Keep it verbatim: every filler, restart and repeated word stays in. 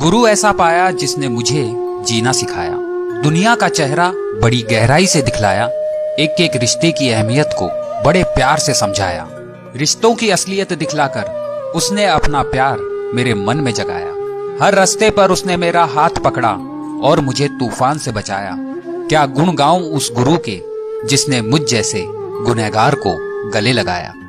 गुरु ऐसा पाया जिसने मुझे जीना सिखाया, दुनिया का चेहरा बड़ी गहराई से दिखलाया, एक एक रिश्ते की अहमियत को बड़े प्यार से समझाया। रिश्तों की असलियत दिखलाकर उसने अपना प्यार मेरे मन में जगाया। हर रास्ते पर उसने मेरा हाथ पकड़ा और मुझे तूफान से बचाया। क्या गुण गाऊं उस गुरु के जिसने मुझ जैसे गुनहगार को गले लगाया।